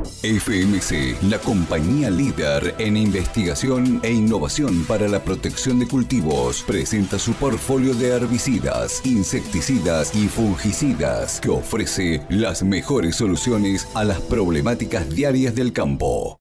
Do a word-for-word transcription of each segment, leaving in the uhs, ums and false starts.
F M C, la compañía líder en investigación e innovación para la protección de cultivos, presenta su portfolio de herbicidas, insecticidas y fungicidas que ofrece las mejores soluciones a las problemáticas diarias del campo.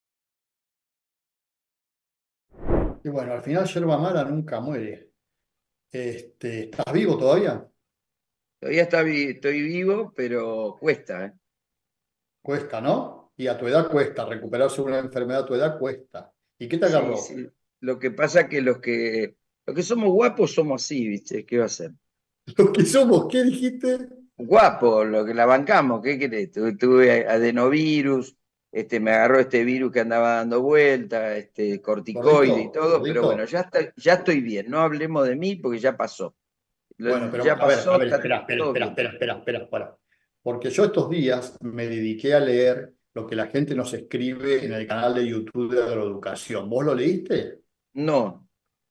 Y bueno, al final yerba mala nunca muere. Este, ¿estás vivo todavía? Todavía está vi- estoy vivo, pero cuesta, ¿eh? Cuesta, ¿no? Y a tu edad cuesta, recuperarse de una enfermedad a tu edad cuesta. ¿Y qué te Sí, agarró? sí. Lo que pasa que los que los que somos guapos somos así, ¿viste? ¿Qué va a ser? Los que somos, ¿qué dijiste? Guapos, lo que la bancamos, ¿qué querés? Tu- Tuve adenovirus, este, me agarró este virus que andaba dando vuelta, este, corticoide y Gordito, todo, pero bueno, gordito. ya está, ya estoy bien. No hablemos de mí porque ya pasó. Lo- Bueno, pero Ya a ver, a pasó, ver, está espera, espera, todo espera, bien. espera, espera, espera, espera. Porque yo estos días me dediqué a leer lo que la gente nos escribe en el canal de YouTube de Agroeducación. ¿Vos lo leíste? No,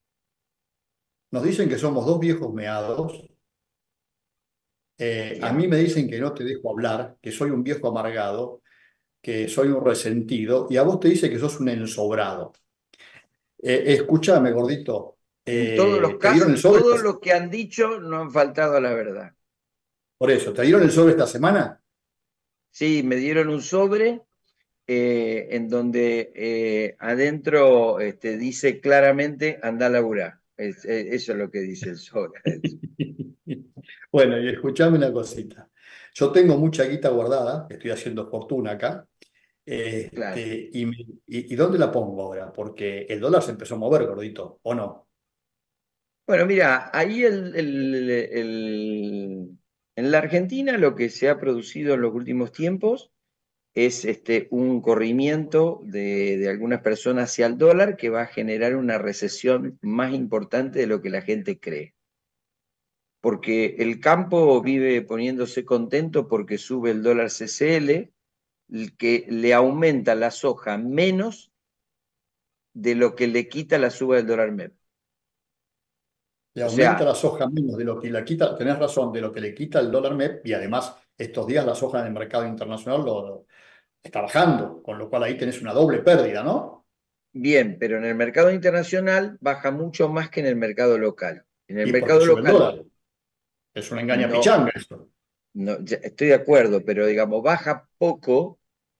Nos dicen que somos dos viejos meados. Eh, a bien. mí me dicen que no te dejo hablar, que soy un viejo amargado, que soy un resentido, y a vos te dice que sos un ensobrado. Eh, escúchame, gordito, En todos los eh, ¿te dieron casos, el sobre? todo lo que han dicho no han faltado a la verdad. Por eso, ¿te dieron el sobre esta semana? Sí, me dieron un sobre eh, en donde eh, adentro este, dice claramente anda a laburar. Es- eh, eso es lo que dice el sobre. Bueno, y escuchame una cosita. Yo tengo mucha guita guardada, estoy haciendo fortuna acá, Claro. este, y, me- y, ¿y dónde la pongo ahora? Porque el dólar se empezó a mover, gordito, ¿o no? Bueno, mira, ahí el, el- el- en la Argentina lo que se ha producido en los últimos tiempos es este, un corrimiento de, de algunas personas hacia el dólar que va a generar una recesión más importante de lo que la gente cree. Porque el campo vive poniéndose contento porque sube el dólar C C L, el que le aumenta la soja menos de lo que le quita la suba del dólar M E P. Le O aumenta sea, la soja menos de lo que le quita, tenés razón, de lo que le quita el dólar M E P, y además estos días la soja en el mercado internacional lo, lo- está bajando, con lo cual ahí tenés una doble pérdida, ¿no? bien, pero en el mercado internacional baja mucho más que en el mercado local. En el Y porque mercado sube el local dólar. Es una engaña no, pichanga eso. no, ya estoy de acuerdo, pero digamos, baja poco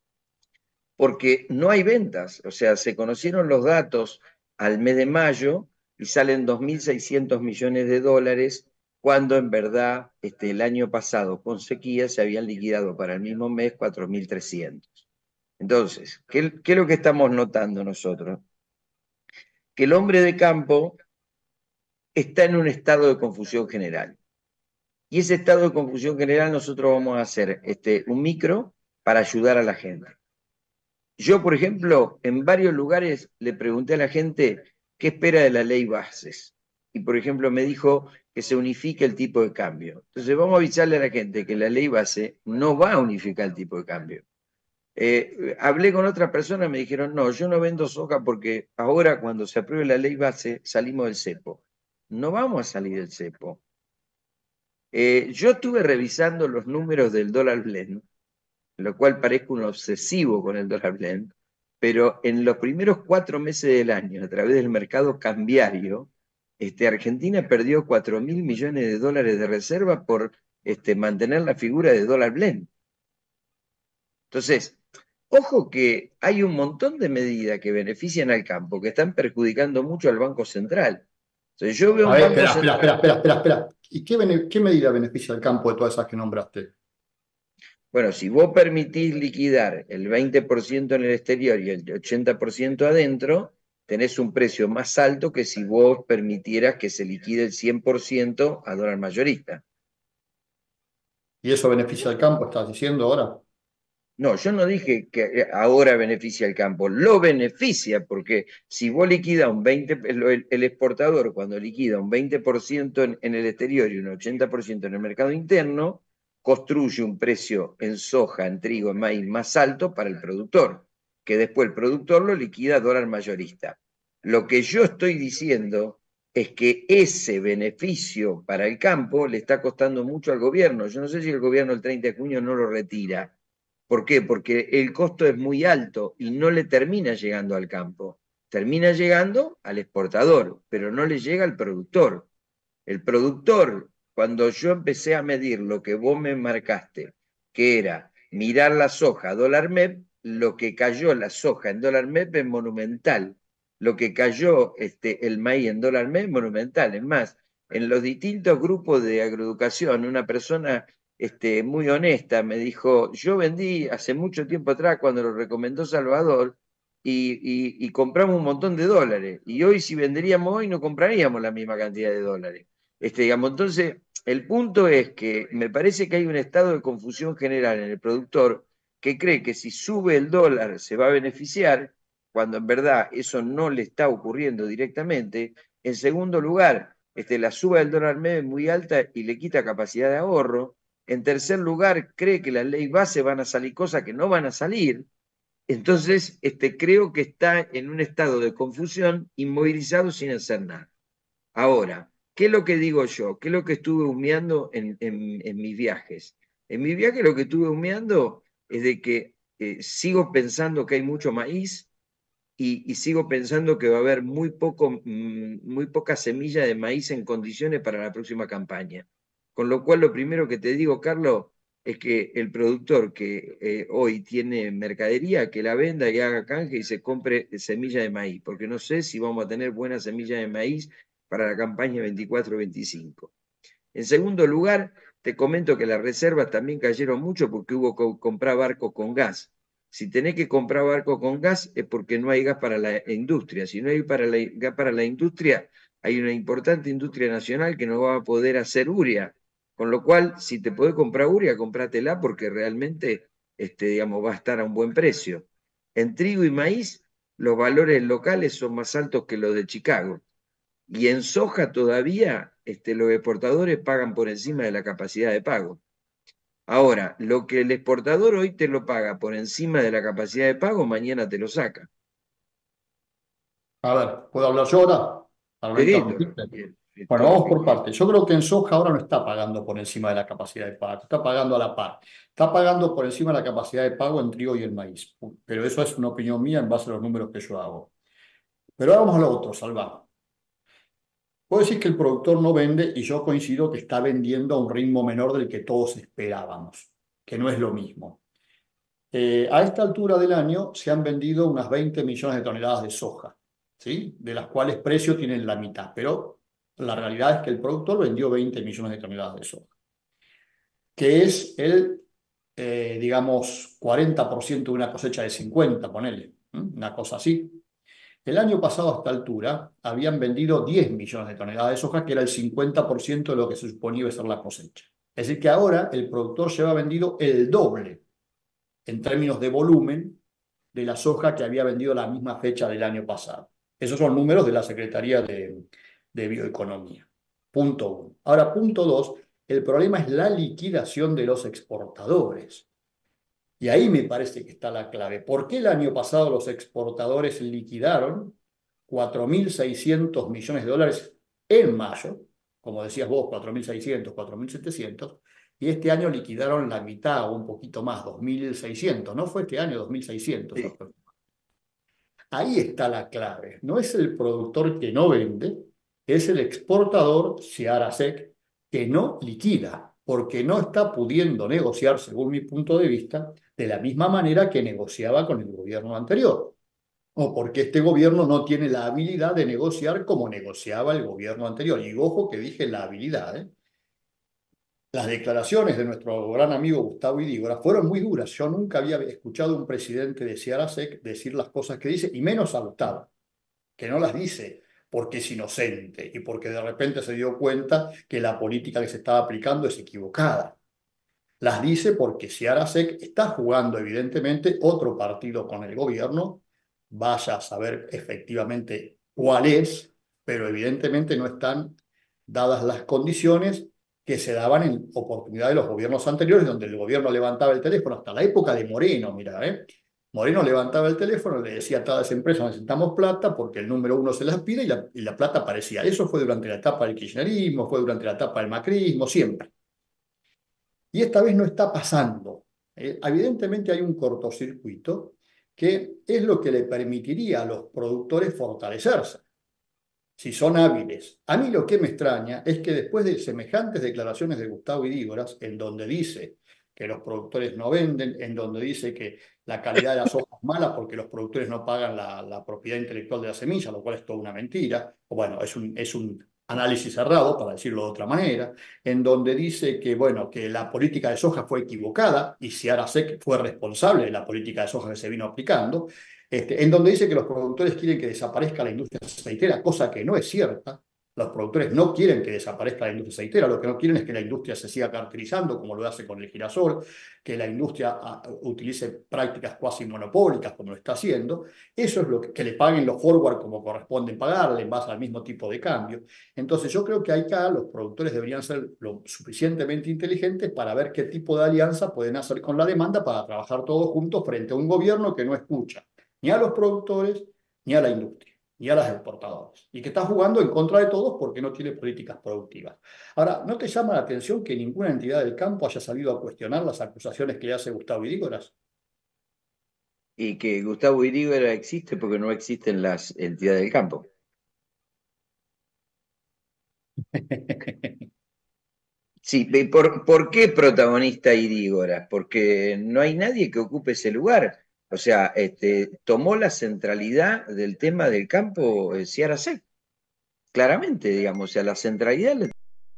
porque no hay ventas. O sea, se conocieron los datos al mes de mayo y salen dos mil seiscientos millones de dólares, cuando en verdad este, el año pasado con sequía se habían liquidado para el mismo mes cuatro mil trescientos. Entonces, ¿qué, qué es lo que estamos notando nosotros? Que el hombre de campo está en un estado de confusión general. Y ese estado de confusión general nosotros vamos a hacer este, un micro para ayudar a la gente. Yo, por ejemplo, en varios lugares le pregunté a la gente qué espera de la ley Bases. Y, por ejemplo, me dijo que se unifique el tipo de cambio. Entonces, vamos a avisarle a la gente que la ley base no va a unificar el tipo de cambio. Eh, hablé con otras personas, me dijeron, no, yo no vendo soja porque ahora cuando se apruebe la ley base salimos del cepo. No vamos a salir del cepo. Eh, yo estuve revisando los números del dólar blend, lo cual parezco un obsesivo con el dólar blend, pero en los primeros cuatro meses del año, a través del mercado cambiario, este, Argentina perdió cuatro mil millones de dólares de reserva por este, mantener la figura de dólar blend. Entonces, ojo que hay un montón de medidas que benefician al campo, que están perjudicando mucho al Banco Central. Entonces, yo veo A un ver, Banco espera, espera, Central. espera, espera, espera, espera. ¿Y qué, bene- qué medida beneficia al campo de todas esas que nombraste? Bueno, si vos permitís liquidar el veinte por ciento en el exterior y el ochenta por ciento adentro, tenés un precio más alto que si vos permitieras que se liquide el cien por ciento a dólar mayorista. ¿Y eso beneficia al campo, estás diciendo ahora? No, yo no dije que ahora beneficia al campo, lo beneficia porque si vos liquidas un veinte, el, el exportador cuando liquida un veinte por ciento en, en el exterior y un ochenta por ciento en el mercado interno, construye un precio en soja, en trigo, en maíz más alto para el productor, que después el productor lo liquida a dólar mayorista. Lo que yo estoy diciendo es que ese beneficio para el campo le está costando mucho al gobierno. Yo no sé si el gobierno el treinta de junio no lo retira, ¿Por qué? Porque el costo es muy alto y no le termina llegando al campo. Termina llegando al exportador, pero no le llega al productor. El productor, cuando yo empecé a medir lo que vos me marcaste, que era mirar la soja dólar M E P, lo que cayó la soja en dólar M E P es monumental. Lo que cayó este, el maíz en dólar M E P es monumental. Es más, en los distintos grupos de agroeducación, una persona este, muy honesta me dijo, yo vendí hace mucho tiempo atrás cuando lo recomendó Salvador y, y, y compramos un montón de dólares. Y hoy si venderíamos hoy no compraríamos la misma cantidad de dólares. Este, digamos, entonces, el punto es que me parece que hay un estado de confusión general en el productor que cree que si sube el dólar se va a beneficiar, cuando en verdad eso no le está ocurriendo directamente. En segundo lugar, este, la suba del dólar medio es muy alta y le quita capacidad de ahorro. En tercer lugar, cree que la ley base van a salir cosas que no van a salir. Entonces, este, creo que está en un estado de confusión, inmovilizado sin hacer nada. Ahora, ¿qué es lo que digo yo? ¿Qué es lo que estuve humeando en, en, en mis viajes? En mis viajes lo que estuve humeando es de que eh, sigo pensando que hay mucho maíz y, y sigo pensando que va a haber muy, poco, mm, muy poca semilla de maíz en condiciones para la próxima campaña. Con lo cual, lo primero que te digo, Carlos, es que el productor que eh, hoy tiene mercadería, que la venda y haga canje y se compre semilla de maíz, porque no sé si vamos a tener buena semilla de maíz para la campaña veinticuatro veinticinco. En segundo lugar, te comento que las reservas también cayeron mucho porque hubo que comprar barcos con gas. Si tenés que comprar barcos con gas es porque no hay gas para la industria. Si no hay para la, gas para la industria, hay una importante industria nacional que no va a poder hacer urea. Con lo cual, si te podés comprar urea, comprátela porque realmente este, digamos, va a estar a un buen precio. En trigo y maíz, los valores locales son más altos que los de Chicago. Y en soja todavía este, los exportadores pagan por encima de la capacidad de pago. Ahora, lo que el exportador hoy te lo paga por encima de la capacidad de pago, mañana te lo saca. A ver, ¿puedo hablar yo ahora? Para no Sí, interrumpirte. Bueno, todo lo vamos que por quieras. partes. Yo creo que en soja ahora no está pagando por encima de la capacidad de pago, está pagando a la par. Está pagando por encima de la capacidad de pago en trigo y el maíz. Pero eso es una opinión mía en base a los números que yo hago. Pero ahora vamos a lo otro, Salva. Puedo decir que el productor no vende y yo coincido que está vendiendo a un ritmo menor del que todos esperábamos, que no es lo mismo. Eh, a esta altura del año se han vendido unas veinte millones de toneladas de soja, ¿sí? De las cuales precios tienen la mitad, pero la realidad es que el productor vendió veinte millones de toneladas de soja, que es el, eh, digamos, cuarenta por ciento de una cosecha de cincuenta, ponele, ¿eh? Una cosa así. El año pasado a esta altura habían vendido diez millones de toneladas de soja, que era el cincuenta por ciento de lo que se suponía iba a ser la cosecha. Es decir, que ahora el productor lleva vendido el doble en términos de volumen de la soja que había vendido la misma fecha del año pasado. Esos son números de la Secretaría de, de Bioeconomía. Punto uno. Ahora, punto dos, el problema es la liquidación de los exportadores. Y ahí me parece que está la clave. ¿Por qué el año pasado los exportadores liquidaron cuatro mil seiscientos millones de dólares en mayo? Como decías vos, cuatro mil seiscientos, cuatro mil setecientos. Y este año liquidaron la mitad o un poquito más, dos mil seiscientos. ¿No fue este año dos mil seiscientos? Sí. Ahí está la clave. No es el productor que no vende, es el exportador, Seara-Sec, que no liquida, porque no está pudiendo negociar, según mi punto de vista, de la misma manera que negociaba con el gobierno anterior. O porque este gobierno no tiene la habilidad de negociar como negociaba el gobierno anterior. Y ojo que dije la habilidad, ¿eh? Las declaraciones de nuestro gran amigo Gustavo Idígora fueron muy duras. Yo nunca había escuchado a un presidente de Seara-Sec decir las cosas que dice, y menos a Gustavo, que no las dice porque es inocente y porque de repente se dio cuenta que la política que se estaba aplicando es equivocada. Las dice porque Seara-Sec está jugando evidentemente otro partido con el gobierno, vaya a saber efectivamente cuál es, pero evidentemente no están dadas las condiciones que se daban en oportunidad de los gobiernos anteriores, donde el gobierno levantaba el teléfono, hasta la época de Moreno, mira, ¿eh? Moreno levantaba el teléfono y le decía a todas las empresas, necesitamos plata, porque el número uno se las pide y la, y la plata aparecía. Eso fue durante la etapa del kirchnerismo, fue durante la etapa del macrismo, siempre. Y esta vez no está pasando. Eh, evidentemente hay un cortocircuito que es lo que le permitiría a los productores fortalecerse, si son hábiles. A mí lo que me extraña es que después de semejantes declaraciones de Gustavo Idígoras, en donde dice que los productores no venden, en donde dice que la calidad de la soja es mala porque los productores no pagan la, la propiedad intelectual de la semilla, lo cual es toda una mentira, o bueno, es un, es un análisis cerrado, para decirlo de otra manera, en donde dice que, bueno, que la política de soja fue equivocada y Seara Sec fue responsable de la política de soja que se vino aplicando, este, en donde dice que los productores quieren que desaparezca la industria aceitera, cosa que no es cierta. Los productores no quieren que desaparezca la industria aceitera, lo que no quieren es que la industria se siga caracterizando como lo hace con el girasol, que la industria uh, utilice prácticas cuasi monopólicas como lo está haciendo. Eso es lo que, que le paguen los forward como corresponden pagarle en base al mismo tipo de cambio. Entonces yo creo que acá los productores deberían ser lo suficientemente inteligentes para ver qué tipo de alianza pueden hacer con la demanda para trabajar todos juntos frente a un gobierno que no escucha ni a los productores, ni a la industria, ni a los exportadores, y que está jugando en contra de todos porque no tiene políticas productivas. Ahora, ¿no te llama la atención que ninguna entidad del campo haya salido a cuestionar las acusaciones que le hace Gustavo Idígoras? Y que Gustavo Idígoras existe porque no existen las entidades del campo. Sí, ¿por, ¿por qué protagonista Idígoras? Porque no hay nadie que ocupe ese lugar. O sea, este, tomó la centralidad del tema del campo eh, Seara Sec, claramente, digamos, o sea, la centralidad le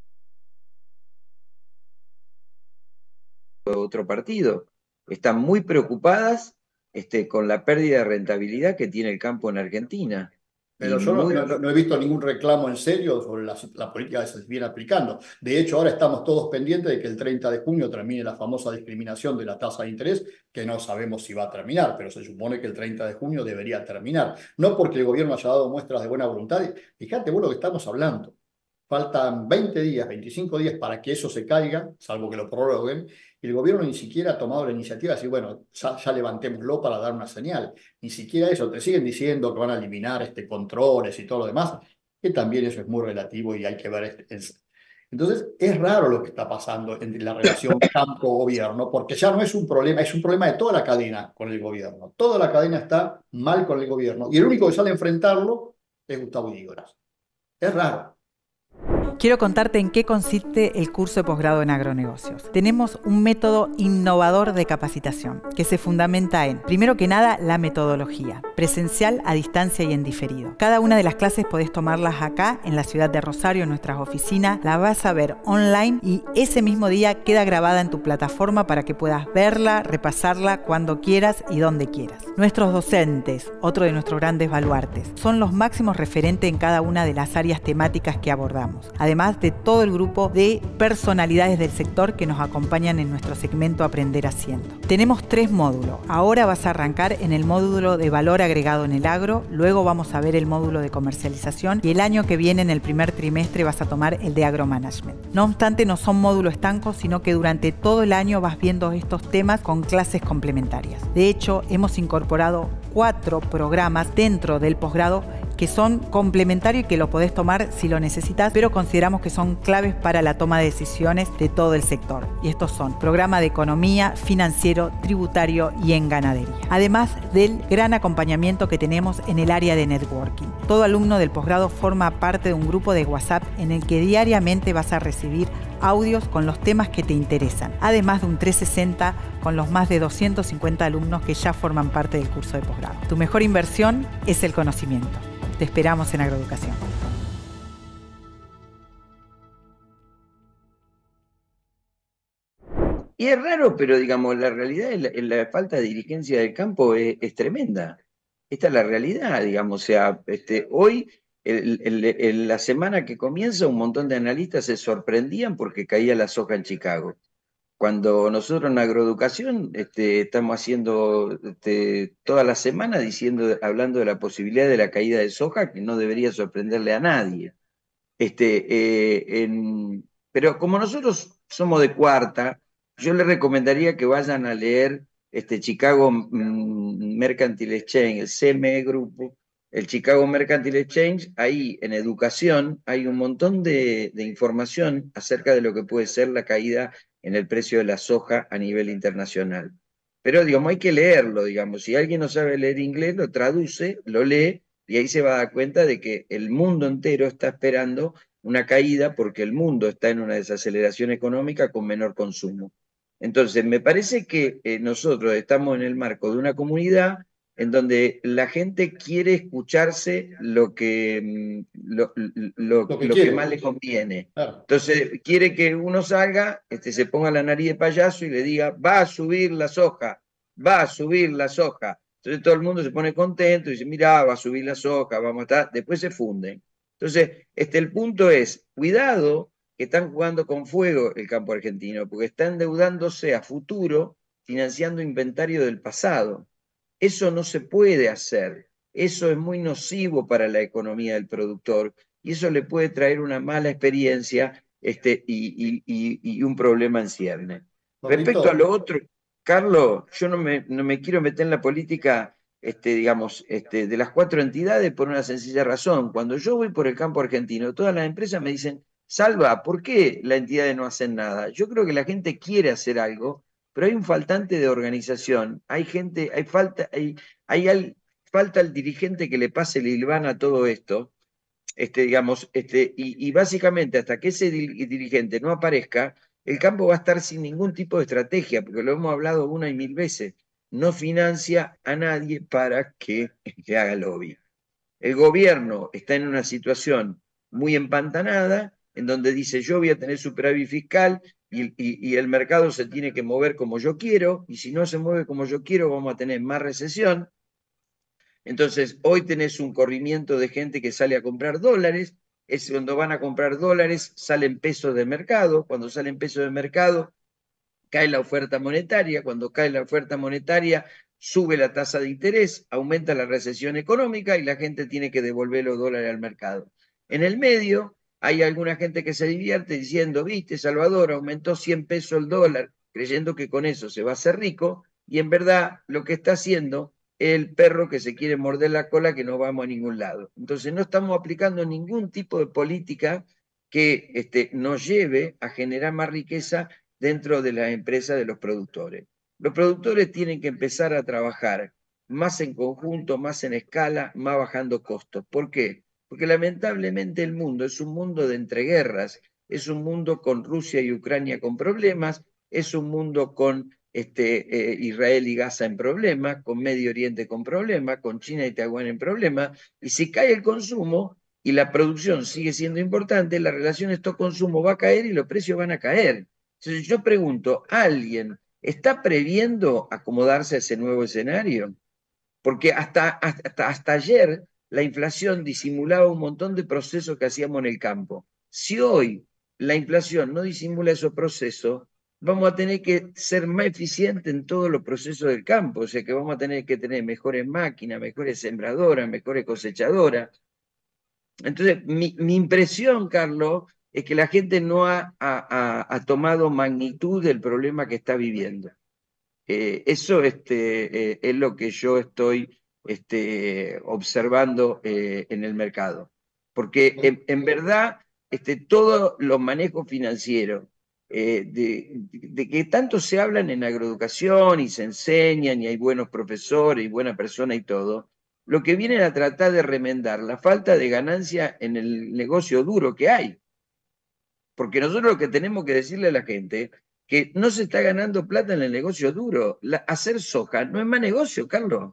dio otro partido. Están muy preocupadas este, con la pérdida de rentabilidad que tiene el campo en Argentina. Y Pero yo no, muy, no- no he visto ningún reclamo en serio sobre la, la política que se viene aplicando. De hecho, ahora estamos todos pendientes de que el treinta de junio termine la famosa discriminación de la tasa de interés, que no sabemos si va a terminar, pero se supone que el treinta de junio debería terminar. No porque el gobierno haya dado muestras de buena voluntad. Fíjate vos lo que estamos hablando. Faltan veinte días, veinticinco días para que eso se caiga, salvo que lo prorroguen, y el gobierno ni siquiera ha tomado la iniciativa de decir, bueno, ya, ya levantémoslo para dar una señal. Ni siquiera eso, te siguen diciendo que van a eliminar este, controles y todo lo demás, que también eso es muy relativo y hay que ver. Este, es- Entonces, es raro lo que está pasando entre la relación campo-gobierno, porque ya no es un problema, es un problema de toda la cadena con el gobierno. Toda la cadena está mal con el gobierno, y el único que sale a enfrentarlo es Gustavo Idígoras. Es raro. Quiero contarte en qué consiste el curso de posgrado en agronegocios. Tenemos un método innovador de capacitación que se fundamenta en, primero que nada, la metodología, presencial, a distancia y en diferido. Cada una de las clases podés tomarlas acá, en la ciudad de Rosario, en nuestras oficinas, la vas a ver online y ese mismo día queda grabada en tu plataforma para que puedas verla, repasarla cuando quieras y donde quieras. Nuestros docentes, otro de nuestros grandes baluartes, son los máximos referentes en cada una de las áreas temáticas que abordamos, además de todo el grupo de personalidades del sector que nos acompañan en nuestro segmento Aprender Haciendo. Tenemos tres módulos. Ahora vas a arrancar en el módulo de valor agregado en el agro, luego vamos a ver el módulo de comercialización y el año que viene, en el primer trimestre, vas a tomar el de agromanagement. No obstante, no son módulos estancos, sino que durante todo el año vas viendo estos temas con clases complementarias. De hecho, hemos incorporado cuatro programas dentro del posgrado que son complementarios y que lo podés tomar si lo necesitas, pero consideramos que son claves para la toma de decisiones de todo el sector. Y estos son programa de economía, financiero, tributario y en ganadería. Además del gran acompañamiento que tenemos en el área de networking. Todo alumno del posgrado forma parte de un grupo de WhatsApp en el que diariamente vas a recibir audios con los temas que te interesan, además de un trescientos sesenta con los más de doscientos cincuenta alumnos que ya forman parte del curso de posgrado. Tu mejor inversión es el conocimiento. Te esperamos en Agroeducación. Y es raro, pero digamos, la realidad es la, es la falta de dirigencia del campo es, es tremenda. Esta es la realidad, digamos, o sea, este, hoy, el, el, el, la semana que comienza, un montón de analistas se sorprendían porque caía la soja en Chicago. Cuando nosotros en agroeducación este, estamos haciendo este, toda la semana diciendo, hablando de la posibilidad de la caída de soja, que no debería sorprenderle a nadie. Este, eh, en, pero como nosotros somos de cuarta, yo les recomendaría que vayan a leer este Chicago mm, Mercantile Exchange, el C M E Grupo, el Chicago Mercantile Exchange. Ahí en educación hay un montón de, de información acerca de lo que puede ser la caída en el precio de la soja a nivel internacional. Pero, digamos, hay que leerlo, digamos. Si alguien no sabe leer inglés, lo traduce, lo lee, y ahí se va a dar cuenta de que el mundo entero está esperando una caída porque el mundo está en una desaceleración económica con menor consumo. Entonces, me parece que eh, nosotros estamos en el marco de una comunidad en donde la gente quiere escucharse lo que, lo, lo, Lo que lo que quiere. más le conviene. Claro. Entonces, quiere que uno salga, este, se ponga la nariz de payaso y le diga, va a subir la soja, va a subir la soja. Entonces todo el mundo se pone contento y dice, mira, va a subir la soja, vamos a estar, después se funden. Entonces, este, el punto es, cuidado, que están jugando con fuego el campo argentino, porque está endeudándose a futuro, financiando inventario del pasado. Eso no se puede hacer. Eso es muy nocivo para la economía del productor y eso le puede traer una mala experiencia este, y, y, y, y un problema en cierne. Respecto a lo otro, Carlos, yo no me, no me quiero meter en la política, este, digamos, este, de las cuatro entidades por una sencilla razón. Cuando yo voy por el campo argentino, todas las empresas me dicen, Salva, ¿por qué las entidades no hacen nada? Yo creo que la gente quiere hacer algo, pero hay un faltante de organización, hay gente, hay falta, hay, hay al, falta el dirigente que le pase el hilván a todo esto, este, digamos, este, y, y básicamente hasta que ese dirigente no aparezca, el campo va a estar sin ningún tipo de estrategia, porque lo hemos hablado una y mil veces, no financia a nadie para que, que haga lobby. El gobierno está en una situación muy empantanada, en donde dice yo voy a tener superávit fiscal y, y, y el mercado se tiene que mover como yo quiero, y si no se mueve como yo quiero vamos a tener más recesión. Entonces hoy tenés un corrimiento de gente que sale a comprar dólares, es cuando van a comprar dólares salen pesos de mercado, cuando salen pesos de mercado cae la oferta monetaria, cuando cae la oferta monetaria sube la tasa de interés, aumenta la recesión económica y la gente tiene que devolver los dólares al mercado. En el medio hay alguna gente que se divierte diciendo, viste, Salvador, aumentó cien pesos el dólar, creyendo que con eso se va a hacer rico, y en verdad lo que está haciendo es el perro que se quiere morder la cola que no vamos a ningún lado. Entonces no estamos aplicando ningún tipo de política que este, nos lleve a generar más riqueza dentro de las empresas de los productores. Los productores tienen que empezar a trabajar más en conjunto, más en escala, más bajando costos. ¿Por qué? Porque lamentablemente el mundo es un mundo de entreguerras, es un mundo con Rusia y Ucrania con problemas, es un mundo con este, eh, Israel y Gaza en problemas, con Medio Oriente con problemas, con China y Taiwán en problemas, y si cae el consumo y la producción sigue siendo importante, la relación stock-consumo va a caer y los precios van a caer. Entonces yo pregunto, ¿alguien está previendo acomodarse a ese nuevo escenario? Porque hasta, hasta, hasta ayer la inflación disimulaba un montón de procesos que hacíamos en el campo. Si hoy la inflación no disimula esos procesos, vamos a tener que ser más eficientes en todos los procesos del campo, o sea que vamos a tener que tener mejores máquinas, mejores sembradoras, mejores cosechadoras. Entonces, mi, mi impresión, Carlos, es que la gente no ha, ha, ha tomado magnitud del problema que está viviendo. Eh, eso este, eh, es lo que yo estoy este, observando eh, en el mercado. Porque en, en verdad, este, todos los manejos financieros, eh, de, de que tanto se hablan en agroeducación y se enseñan y hay buenos profesores y buena persona y todo, lo que vienen a tratar de remendar la falta de ganancia en el negocio duro que hay. Porque nosotros lo que tenemos que decirle a la gente que no se está ganando plata en el negocio duro. La, hacer soja no es más negocio, Carlos.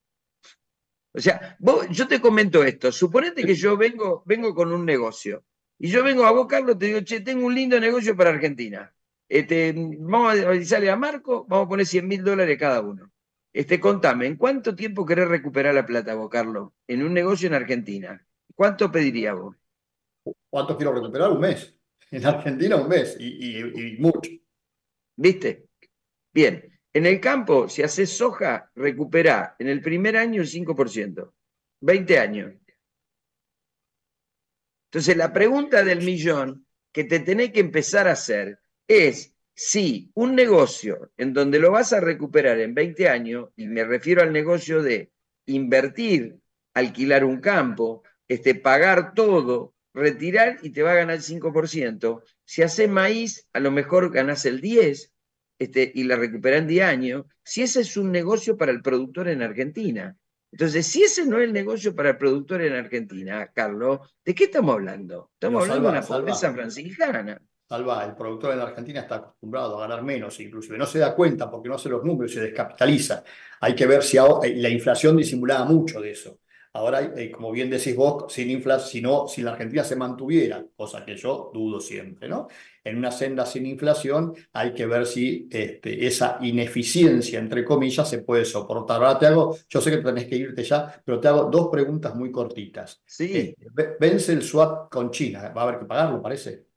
O sea, vos, yo te comento esto. Suponete que yo vengo, vengo con un negocio. Y yo vengo a vos, Carlos, te digo, che, tengo un lindo negocio para Argentina. Este, vamos a avisarle a Marco, vamos a poner cien mil dólares cada uno. Este, contame, ¿en cuánto tiempo querés recuperar la plata vos, Carlos? En un negocio en Argentina. ¿Cuánto pediría vos? ¿Cuánto quiero recuperar? Un mes. En Argentina un mes y, y, y mucho. ¿Viste? Bien, en el campo, si haces soja, recuperá en el primer año el cinco por ciento. veinte años. Entonces, la pregunta del millón que te tenés que empezar a hacer es si un negocio en donde lo vas a recuperar en veinte años, y me refiero al negocio de invertir, alquilar un campo, este, pagar todo, retirar y te va a ganar el cinco por ciento. Si haces maíz, a lo mejor ganás el diez por ciento este, y la recuperás en diez años. Si ese es un negocio para el productor en Argentina. Entonces, si ese no es el negocio para el productor en Argentina, Carlos, ¿de qué estamos hablando? Estamos Pero hablando salva, de una pobreza salva, franciscana. salva, el productor en la Argentina está acostumbrado a ganar menos, inclusive no se da cuenta porque no hace los números, se descapitaliza. Hay que ver si ahora, la inflación disimulaba mucho de eso. Ahora, eh, como bien decís vos, sin inflación, si no, si la Argentina se mantuviera, cosa que yo dudo siempre, ¿no? En una senda sin inflación, hay que ver si este, esa ineficiencia, entre comillas, se puede soportar. Ahora te hago, yo sé que tenés que irte ya, pero te hago dos preguntas muy cortitas. Sí. Este, vence el swap con China, va a haber que pagarlo, parece.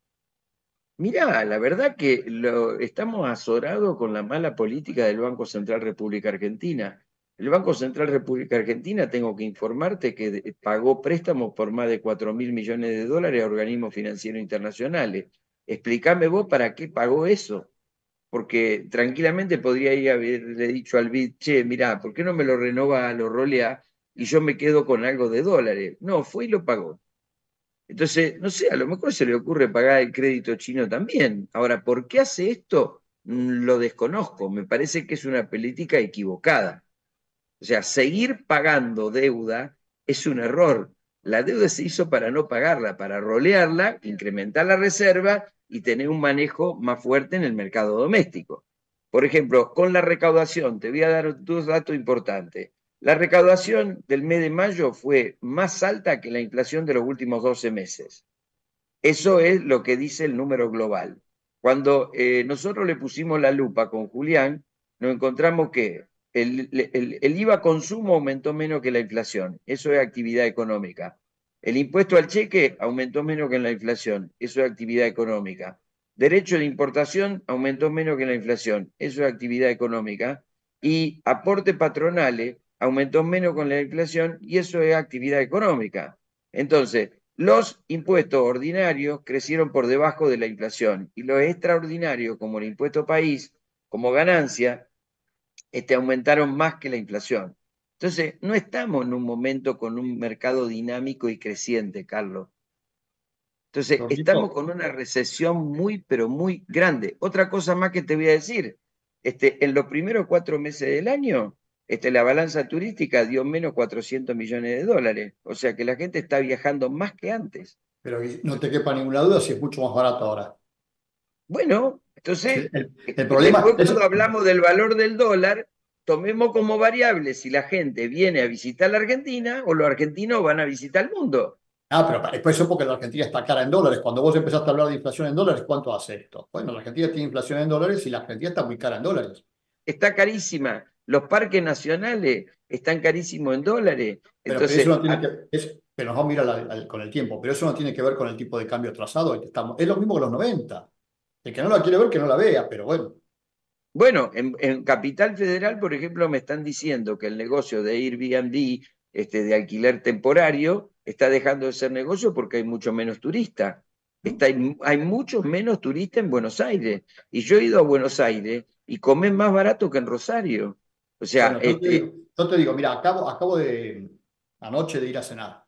Mirá, la verdad que lo, estamos azorados con la mala política del Banco Central República Argentina. El Banco Central República Argentina, tengo que informarte que de, pagó préstamos por más de cuatro mil millones de dólares a organismos financieros internacionales. Explícame vos para qué pagó eso. Porque tranquilamente podría ir a haberle dicho al B I D, che, mirá, ¿por qué no me lo renova, lo rolea y yo me quedo con algo de dólares? No, fue y lo pagó. Entonces, no sé, a lo mejor se le ocurre pagar el crédito chino también. Ahora, ¿por qué hace esto? Mm, Lo desconozco. Me parece que es una política equivocada. O sea, seguir pagando deuda es un error. La deuda se hizo para no pagarla, para rolearla, incrementar la reserva y tener un manejo más fuerte en el mercado doméstico. Por ejemplo, con la recaudación, te voy a dar dos datos importantes. La recaudación del mes de mayo fue más alta que la inflación de los últimos doce meses. Eso es lo que dice el número global. Cuando eh, nosotros le pusimos la lupa con Julián, nos encontramos que el, el, el I V A consumo aumentó menos que la inflación. Eso es actividad económica. El impuesto al cheque aumentó menos que la inflación. Eso es actividad económica. Derecho de importación aumentó menos que la inflación. Eso es actividad económica. Y aporte patronales aumentó menos con la inflación y eso es actividad económica. Entonces, los impuestos ordinarios crecieron por debajo de la inflación y los extraordinarios, como el impuesto país, como ganancia, este, aumentaron más que la inflación. Entonces, no estamos en un momento con un mercado dinámico y creciente, Carlos. Entonces, estamos con una recesión muy, pero muy grande. Otra cosa más que te voy a decir, este, en los primeros cuatro meses del año, este, la balanza turística dio menos cuatrocientos millones de dólares. O sea que la gente está viajando más que antes. Pero no te quepa ninguna duda si es mucho más barato ahora. Bueno, entonces, el, el problema después es... cuando hablamos del valor del dólar, tomemos como variable si la gente viene a visitar la Argentina o los argentinos van a visitar el mundo. Ah, pero después eso porque la Argentina está cara en dólares. Cuando vos empezaste a hablar de inflación en dólares, ¿cuánto hace esto? Bueno, la Argentina tiene inflación en dólares y la Argentina está muy cara en dólares. Está carísima. Los parques nacionales están carísimos en dólares. Pero, Entonces, pero eso no tiene que... Es, pero nos vamos a mirar al, al, con el tiempo. Pero eso no tiene que ver con el tipo de cambio atrasado. Estamos, es lo mismo que los noventa. El que no la quiere ver, que no la vea, pero bueno. Bueno, en, en Capital Federal, por ejemplo, me están diciendo que el negocio de Airbnb, este, de alquiler temporario, está dejando de ser negocio porque hay mucho menos turistas. Está, hay, hay muchos menos turistas en Buenos Aires. Y yo he ido a Buenos Aires y comés más barato que en Rosario. O sea, bueno, yo, este... te digo, yo te digo, mira, acabo, acabo de anoche de ir a cenar.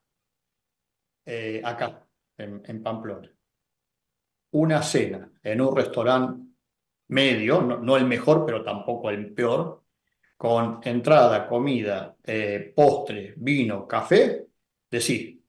Eh, acá, en, en Pamplona. Una cena en un restaurante medio, no, no el mejor, pero tampoco el peor, con entrada, comida, eh, postre, vino, café, decir.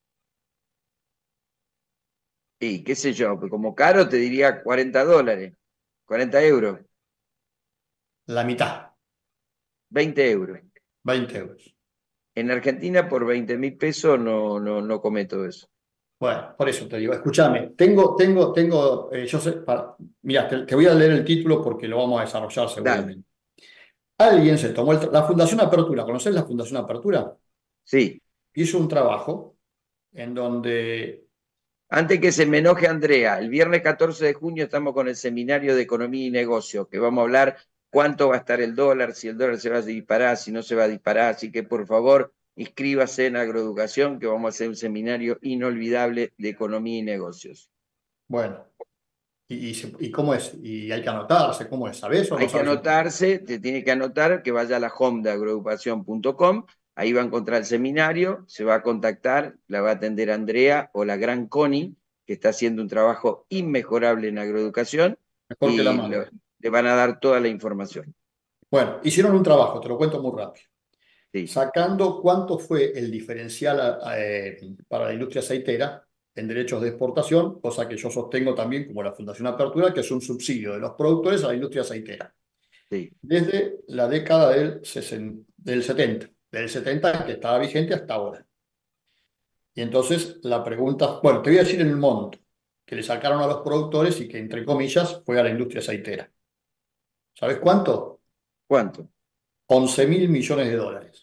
Y qué sé yo, pues como caro te diría cuarenta dólares, cuarenta euros. La mitad. veinte euros. veinte euros. En Argentina por veinte mil pesos no, no, no cometo eso. Bueno, por eso te digo, escúchame, tengo, tengo, tengo, eh, yo sé, para, mira, te, te voy a leer el título porque lo vamos a desarrollar seguramente. Dale. Alguien se tomó, el, la Fundación Apertura, ¿conocés la Fundación Apertura? Sí. Hizo un trabajo en donde... Antes que se me enoje Andrea, el viernes catorce de junio estamos con el seminario de Economía y Negocio, que vamos a hablar cuánto va a estar el dólar, si el dólar se va a disparar, si no se va a disparar, así que por favor... inscríbase en Agroeducación, que vamos a hacer un seminario inolvidable de economía y negocios. Bueno, ¿y, y, y cómo es? ¿Y hay que anotarse? ¿Cómo es? ¿Sabés o no Hay que sabés? anotarse, te tiene que anotar que vaya a la home de agroeducación punto com, ahí va a encontrar el seminario, se va a contactar, la va a atender Andrea o la gran Connie, que está haciendo un trabajo inmejorable en agroeducación, Mejor que la y mano. lo- le van a dar toda la información. Bueno, hicieron un trabajo, te lo cuento muy rápido. Sí, Sacando cuánto fue el diferencial eh, para la industria aceitera en derechos de exportación, cosa que yo sostengo también como la Fundación Apertura, que es un subsidio de los productores a la industria aceitera. sí, Desde la década del, sesen- del setenta, del setenta que estaba vigente hasta ahora. Y entonces la pregunta, bueno, te voy a decir el monto que le sacaron a los productores y que, entre comillas, fue a la industria aceitera. ¿Sabes cuánto? ¿cuánto? once mil millones de dólares.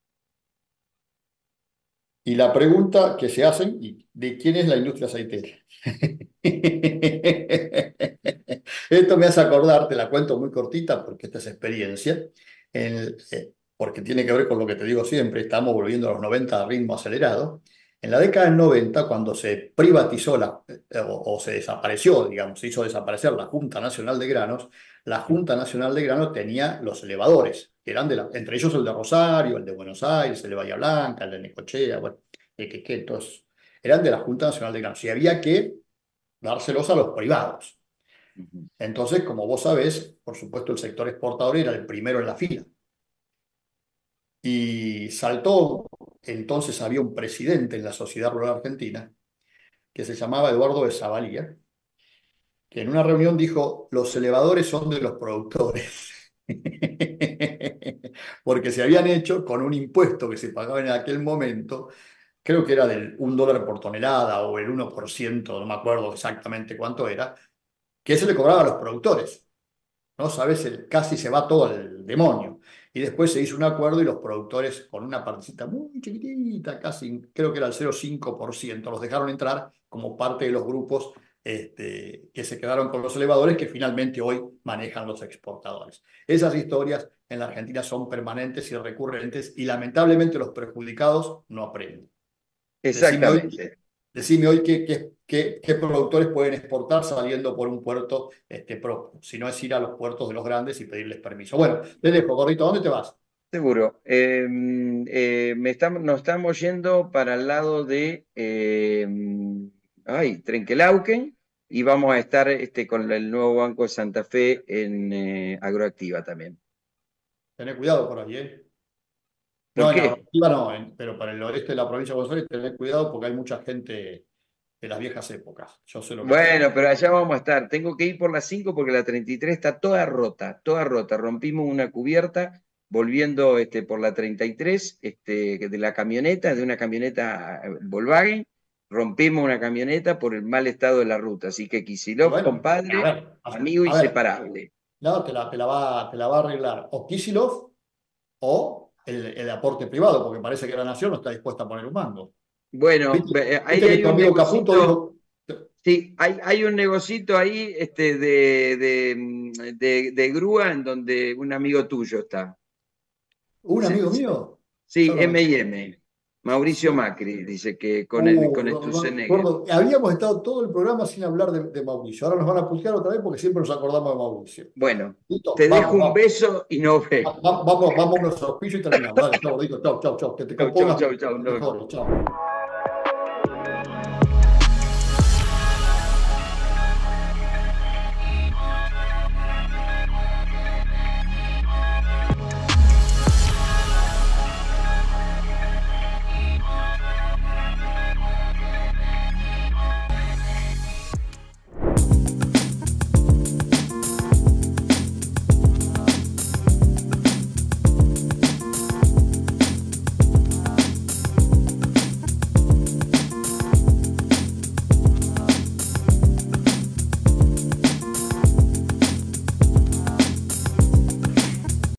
Y la pregunta que se hacen, ¿y de quién es la industria aceitera? Esto me hace acordar, te la cuento muy cortita porque esta es experiencia, el, eh, porque tiene que ver con lo que te digo siempre, estamos volviendo a los noventa a ritmo acelerado. En la década del noventa, cuando se privatizó la, eh, o, o se desapareció, digamos, se hizo desaparecer la Junta Nacional de Granos, la Junta Nacional de Granos tenía los elevadores, que eran de la, entre ellos el de Rosario, el de Buenos Aires, el de Bahía Blanca, el de Necochea, bueno, el que, que todos eran de la Junta Nacional de Granos y había que dárselos a los privados. Ujú. Entonces, como vos sabés, por supuesto el sector exportador era el primero en la fila. Y saltó, entonces había un presidente en la Sociedad Rural Argentina que se llamaba Eduardo de Zavalía, que en una reunión dijo, los elevadores son de los productores. Porque se habían hecho con un impuesto que se pagaba en aquel momento, creo que era del un dólar por tonelada o el uno por ciento, no me acuerdo exactamente cuánto era, que se le cobraba a los productores. ¿No? ¿Sabes? El, casi se va todo al demonio. Y después se hizo un acuerdo y los productores, con una partecita muy chiquitita, casi, creo que era el cero coma cinco por ciento, los dejaron entrar como parte de los grupos este, que se quedaron con los elevadores que finalmente hoy manejan los exportadores. Esas historias en la Argentina son permanentes y recurrentes y lamentablemente los perjudicados no aprenden. Decime hoy, Exactamente. decime hoy qué, qué, qué, qué productores pueden exportar saliendo por un puerto este, propio, si no es ir a los puertos de los grandes y pedirles permiso. Bueno, te dejo, Gordito, ¿a dónde te vas? Seguro. Eh, eh, me estamos, nos estamos yendo para el lado de eh, ay, Trenquelauquen, y vamos a estar este, con el nuevo Banco de Santa Fe en eh, Agroactiva también. Tené cuidado por ahí, ¿eh? ¿Por No, en qué? Agroactiva no, en- pero para el oeste de la provincia de Buenos Aires tené cuidado porque hay mucha gente de las viejas épocas. Yo sé lo que te digo. Bueno, pero allá vamos a estar. Tengo que ir por las cinco porque la treinta y tres está toda rota, toda rota. Rompimos una cubierta volviendo este, por la treinta y tres este, de la camioneta, de una camioneta eh, Volkswagen. Rompimos una camioneta por el mal estado de la ruta. Así que Y Kicillof, bueno, a compadre, ver, amigo a ver, inseparable. no, te la, te la va, te la va a arreglar o Kicillof o el, el aporte privado, porque parece que la nación no está dispuesta a poner un mango. Bueno, ¿Viste, ve- ahí viste que hay tu un amigo Caputo negocito. dijo, Sí, hay, hay un negocito ahí este, de, de, mm, de- de grúa en donde un amigo tuyo está. un Se- amigo se- mío? Sí, Yo no me... M y M. Mauricio Macri dice que con el Uh, con no, no, Sturzenegger. gordo, habíamos estado todo el programa sin hablar de, de Mauricio. Ahora nos van a putear otra vez porque siempre nos acordamos de Mauricio. Bueno, Listo, te dejo vamos, un vamos. beso y nos Va- vemos. va- Vamos, vamos a unos auspicios y terminamos. Dale, chao, gordito, chao, chau, chau. Que te Chau, chau, compongas, chau, chau. que te Nos vemos. mejores, chao.